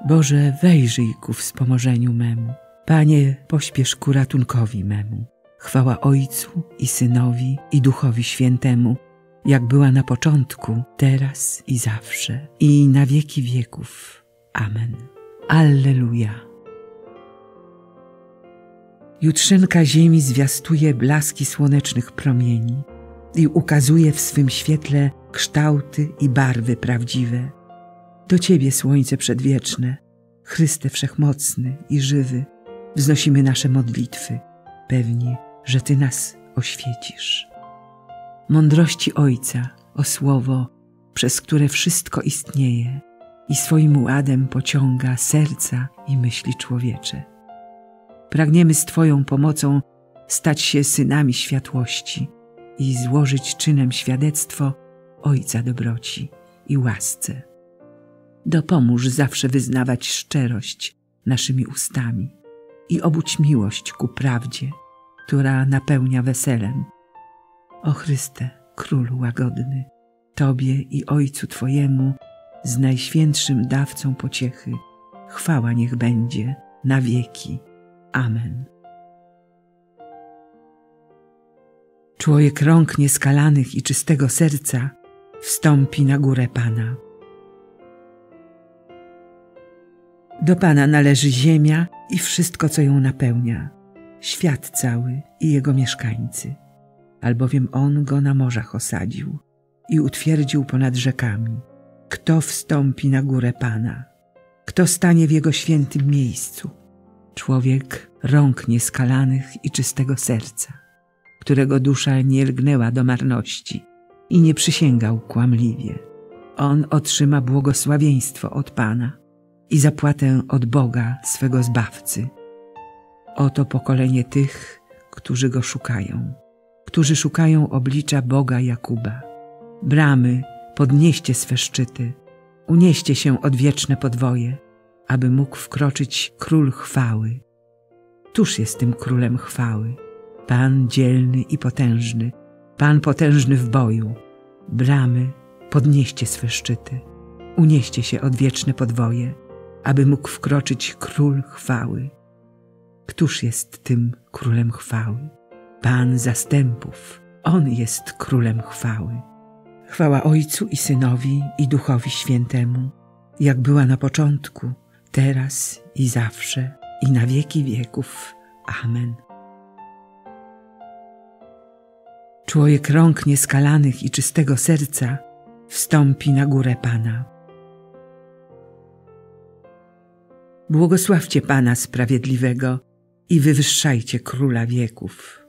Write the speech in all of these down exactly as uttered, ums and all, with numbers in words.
Boże, wejrzyj ku wspomożeniu memu. Panie, pośpiesz ku ratunkowi memu. Chwała Ojcu i Synowi i Duchowi Świętemu, jak była na początku, teraz i zawsze, i na wieki wieków. Amen. Alleluja. Jutrzenka ziemi zwiastuje blaski słonecznych promieni i ukazuje w swym świetle kształty i barwy prawdziwe. Do Ciebie, Słońce przedwieczne, Chryste Wszechmocny i żywy, wznosimy nasze modlitwy, pewni, że Ty nas oświecisz. Mądrości Ojca, o słowo, przez które wszystko istnieje i swoim ładem pociąga serca i myśli człowiecze. Pragniemy z Twoją pomocą stać się synami światłości i złożyć czynem świadectwo Ojca dobroci i łasce. Dopomóż zawsze wyznawać szczerość naszymi ustami i obudź miłość ku prawdzie, która napełnia weselem. O Chryste, Królu łagodny, Tobie i Ojcu Twojemu, z najświętszym dawcą pociechy, chwała niech będzie na wieki. Amen. Człowiek rąk nieskalanych i czystego serca wstąpi na górę Pana. Do Pana należy ziemia i wszystko, co ją napełnia, świat cały i jego mieszkańcy, albowiem On go na morzach osadził i utwierdził ponad rzekami. Kto wstąpi na górę Pana? Kto stanie w Jego świętym miejscu? Człowiek rąk nieskalanych i czystego serca, którego dusza nie lgnęła do marności i nie przysięgał kłamliwie. On otrzyma błogosławieństwo od Pana i zapłatę od Boga swego Zbawcy. Oto pokolenie tych, którzy Go szukają, którzy szukają oblicza Boga Jakuba. Bramy, podnieście swe szczyty, unieście się odwieczne podwoje, aby mógł wkroczyć Król chwały. Któż jest tym Królem chwały? Pan dzielny i potężny, Pan potężny w boju. Bramy, podnieście swe szczyty, unieście się odwieczne podwoje, aby mógł wkroczyć Król chwały. Któż jest tym Królem chwały? Pan zastępów, On jest Królem chwały. Chwała Ojcu i Synowi i Duchowi Świętemu, jak była na początku, teraz i zawsze, i na wieki wieków. Amen. Człowiek rąk nieskalanych i czystego serca wstąpi na górę Pana. Błogosławcie Pana Sprawiedliwego i wywyższajcie Króla wieków.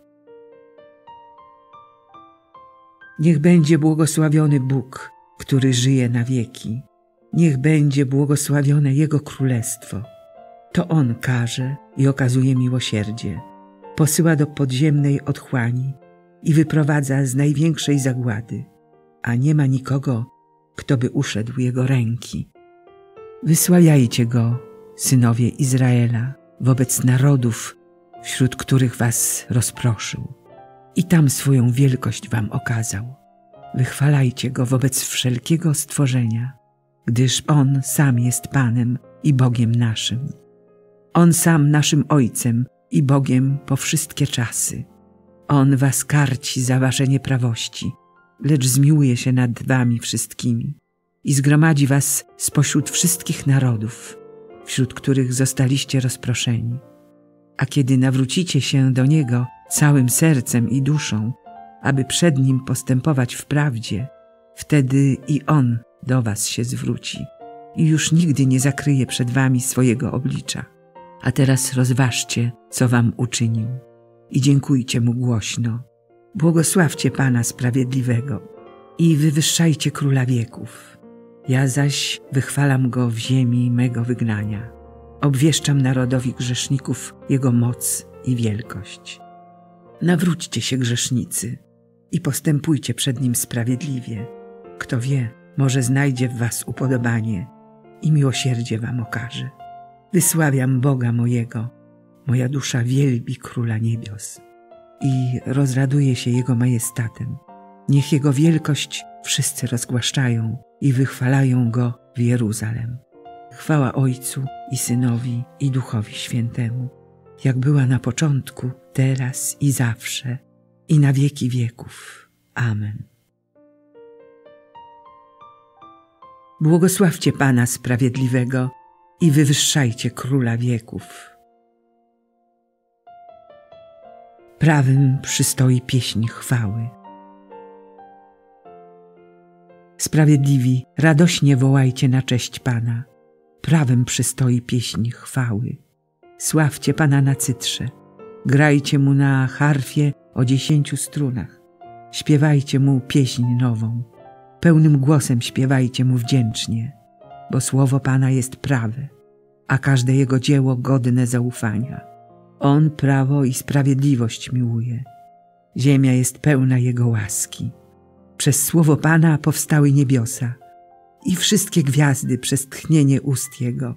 Niech będzie błogosławiony Bóg, który żyje na wieki. Niech będzie błogosławione Jego Królestwo. To On karze i okazuje miłosierdzie, posyła do podziemnej otchłani i wyprowadza z największej zagłady, a nie ma nikogo, kto by uszedł Jego ręki. Wysławiajcie Go, synowie Izraela, wobec narodów, wśród których was rozproszył, i tam swoją wielkość wam okazał. Wychwalajcie Go wobec wszelkiego stworzenia, gdyż On sam jest Panem i Bogiem naszym. On sam naszym Ojcem i Bogiem po wszystkie czasy. On was karci za wasze nieprawości, lecz zmiłuje się nad wami wszystkimi i zgromadzi was spośród wszystkich narodów, wśród których zostaliście rozproszeni. A kiedy nawrócicie się do Niego całym sercem i duszą, aby przed Nim postępować w prawdzie, wtedy i On do was się zwróci i już nigdy nie zakryje przed wami swojego oblicza. A teraz rozważcie, co wam uczynił, i dziękujcie Mu głośno. Błogosławcie Pana Sprawiedliwego i wywyższajcie Króla wieków. Ja zaś wychwalam Go w ziemi mego wygnania. Obwieszczam narodowi grzeszników Jego moc i wielkość. Nawróćcie się, grzesznicy, i postępujcie przed Nim sprawiedliwie. Kto wie, może znajdzie w was upodobanie i miłosierdzie wam okaże. Wysławiam Boga mojego, moja dusza wielbi Króla niebios i rozraduje się Jego majestatem. Niech Jego wielkość wszyscy rozgłaszczają i wychwalają Go w Jeruzalem. Chwała Ojcu i Synowi i Duchowi Świętemu, jak była na początku, teraz i zawsze, i na wieki wieków. Amen. Błogosławcie Pana Sprawiedliwego i wywyższajcie Króla wieków. Prawym przystoi pieśń chwały. Sprawiedliwi, radośnie wołajcie na cześć Pana. Prawym przystoi pieśń chwały. Sławcie Pana na cytrze. Grajcie Mu na harfie o dziesięciu strunach. Śpiewajcie Mu pieśń nową. Pełnym głosem śpiewajcie Mu wdzięcznie, bo słowo Pana jest prawe, a każde Jego dzieło godne zaufania. On prawo i sprawiedliwość miłuje. Ziemia jest pełna Jego łaski. Przez słowo Pana powstały niebiosa i wszystkie gwiazdy przez tchnienie ust Jego.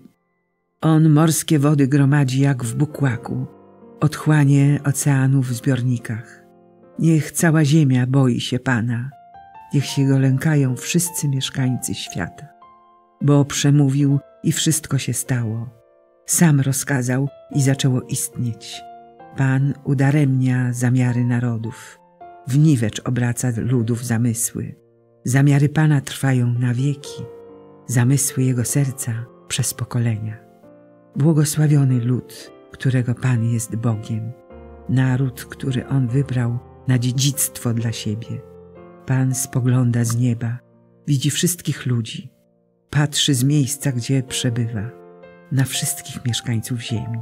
On morskie wody gromadzi jak w bukłaku, otchłanie oceanów w zbiornikach. Niech cała ziemia boi się Pana, niech się Go lękają wszyscy mieszkańcy świata. Bo przemówił i wszystko się stało. Sam rozkazał i zaczęło istnieć. Pan udaremnia zamiary narodów. W niwecz obraca ludów zamysły. Zamiary Pana trwają na wieki. Zamysły Jego serca przez pokolenia. Błogosławiony lud, którego Pan jest Bogiem. Naród, który On wybrał na dziedzictwo dla siebie. Pan spogląda z nieba, widzi wszystkich ludzi. Patrzy z miejsca, gdzie przebywa, na wszystkich mieszkańców ziemi.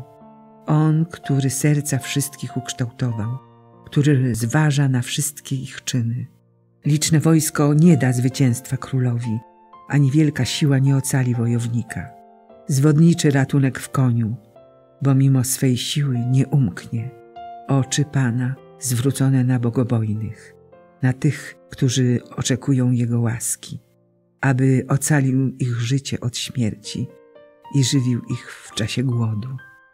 On, który serca wszystkich ukształtował, który zważa na wszystkie ich czyny. Liczne wojsko nie da zwycięstwa królowi, ani wielka siła nie ocali wojownika. Zwodniczy ratunek w koniu, bo mimo swej siły nie umknie. Oczy Pana zwrócone na bogobojnych, na tych, którzy oczekują Jego łaski, aby ocalił ich życie od śmierci i żywił ich w czasie głodu.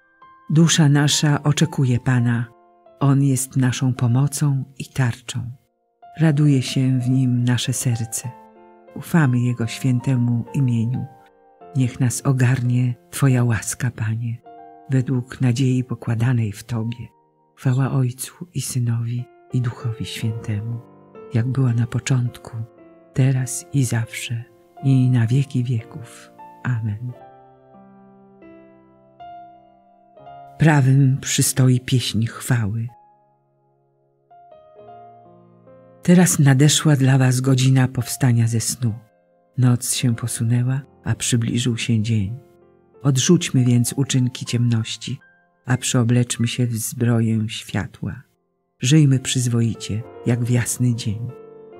Dusza nasza oczekuje Pana, On jest naszą pomocą i tarczą. Raduje się w Nim nasze serce. Ufamy Jego świętemu imieniu. Niech nas ogarnie Twoja łaska, Panie, według nadziei pokładanej w Tobie. Chwała Ojcu i Synowi i Duchowi Świętemu, jak była na początku, teraz i zawsze, i na wieki wieków. Amen. Prawym przystoi pieśń chwały. Teraz nadeszła dla was godzina powstania ze snu. Noc się posunęła, a przybliżył się dzień. Odrzućmy więc uczynki ciemności, a przyobleczmy się w zbroję światła. Żyjmy przyzwoicie, jak w jasny dzień.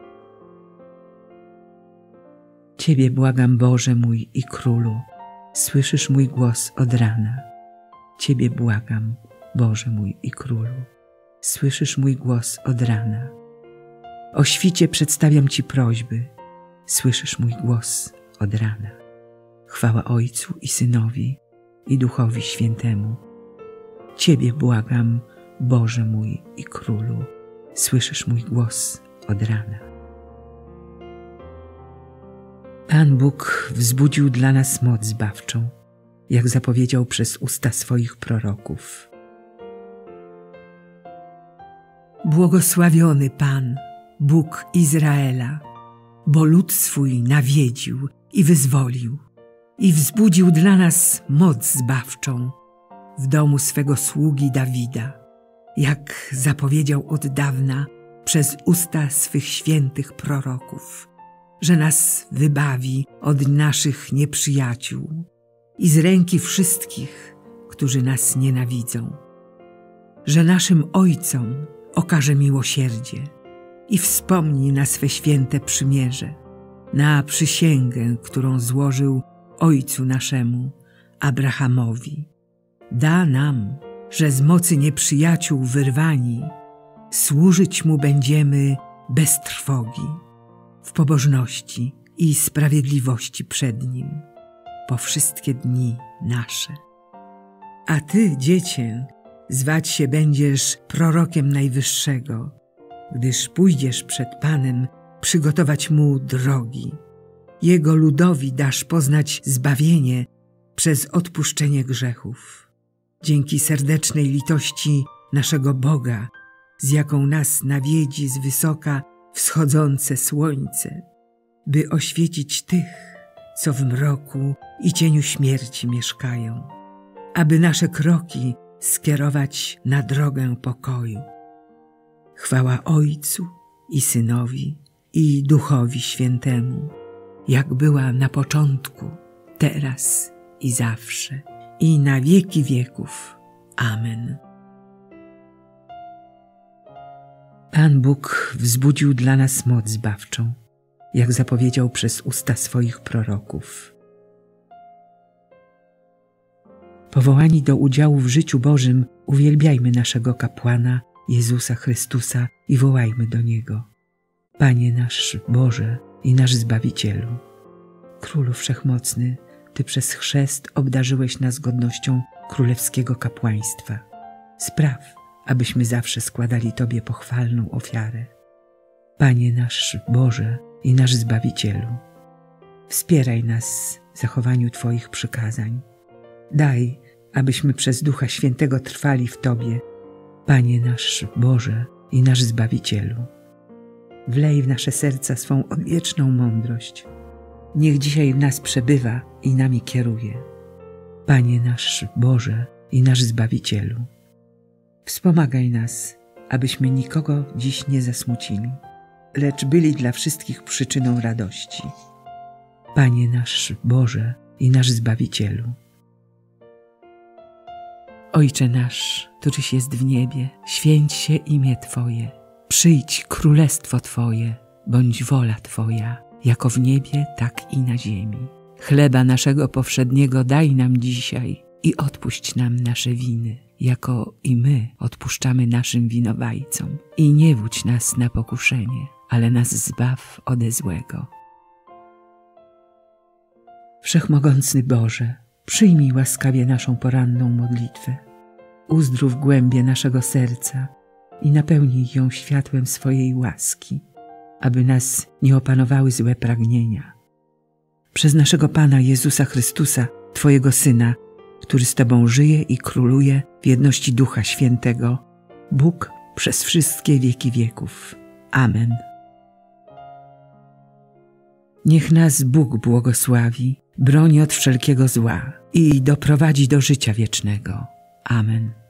Ciebie błagam, Boże mój i Królu, słyszysz mój głos od rana. Ciebie błagam, Boże mój i Królu, słyszysz mój głos od rana. O świcie przedstawiam Ci prośby, słyszysz mój głos od rana. Chwała Ojcu i Synowi i Duchowi Świętemu. Ciebie błagam, Boże mój i Królu, słyszysz mój głos od rana. Pan Bóg wzbudził dla nas moc zbawczą, jak zapowiedział przez usta swoich proroków. Błogosławiony Pan, Bóg Izraela, bo lud swój nawiedził i wyzwolił i wzbudził dla nas moc zbawczą w domu swego sługi Dawida, jak zapowiedział od dawna przez usta swych świętych proroków, że nas wybawi od naszych nieprzyjaciół i z ręki wszystkich, którzy nas nienawidzą, że naszym ojcom okaże miłosierdzie i wspomni na swe święte przymierze, na przysięgę, którą złożył ojcu naszemu, Abrahamowi. Da nam, że z mocy nieprzyjaciół wyrwani, służyć Mu będziemy bez trwogi, w pobożności i sprawiedliwości przed Nim, po wszystkie dni nasze. A Ty, dziecię, zwać się będziesz prorokiem Najwyższego, gdyż pójdziesz przed Panem przygotować Mu drogi. Jego ludowi dasz poznać zbawienie przez odpuszczenie grzechów. Dzięki serdecznej litości naszego Boga, z jaką nas nawiedzi z wysoka wschodzące słońce, by oświecić tych, co w mroku i cieniu śmierci mieszkają, aby nasze kroki skierować na drogę pokoju. Chwała Ojcu i Synowi i Duchowi Świętemu, jak była na początku, teraz i zawsze, i na wieki wieków. Amen. Pan Bóg wzbudził dla nas moc zbawczą, jak zapowiedział przez usta swoich proroków. Powołani do udziału w życiu Bożym, uwielbiajmy naszego kapłana, Jezusa Chrystusa, i wołajmy do Niego: Panie nasz Boże i nasz Zbawicielu, Królu Wszechmocny, Ty przez chrzest obdarzyłeś nas godnością królewskiego kapłaństwa. Spraw, abyśmy zawsze składali Tobie pochwalną ofiarę. Panie nasz Boże i nasz Zbawicielu, wspieraj nas w zachowaniu Twoich przykazań. Daj, abyśmy przez Ducha Świętego trwali w Tobie, Panie nasz Boże i nasz Zbawicielu. Wlej w nasze serca swą odwieczną mądrość. Niech dzisiaj w nas przebywa i nami kieruje. Panie nasz Boże i nasz Zbawicielu, wspomagaj nas, abyśmy nikogo dziś nie zasmucili, lecz byli dla wszystkich przyczyną radości. Panie nasz Boże i nasz Zbawicielu. Ojcze nasz, któryś jest w niebie, święć się imię Twoje. Przyjdź królestwo Twoje, bądź wola Twoja, jako w niebie, tak i na ziemi. Chleba naszego powszedniego daj nam dzisiaj i odpuść nam nasze winy, jako i my odpuszczamy naszym winowajcom. I nie wódź nas na pokuszenie, ale nas zbaw ode złego. Wszechmogący Boże, przyjmij łaskawie naszą poranną modlitwę. Uzdrów głębie naszego serca i napełnij ją światłem swojej łaski, aby nas nie opanowały złe pragnienia. Przez naszego Pana Jezusa Chrystusa, Twojego Syna, który z Tobą żyje i króluje w jedności Ducha Świętego, Bóg przez wszystkie wieki wieków. Amen. Niech nas Bóg błogosławi, broni od wszelkiego zła i doprowadzi do życia wiecznego. Amen.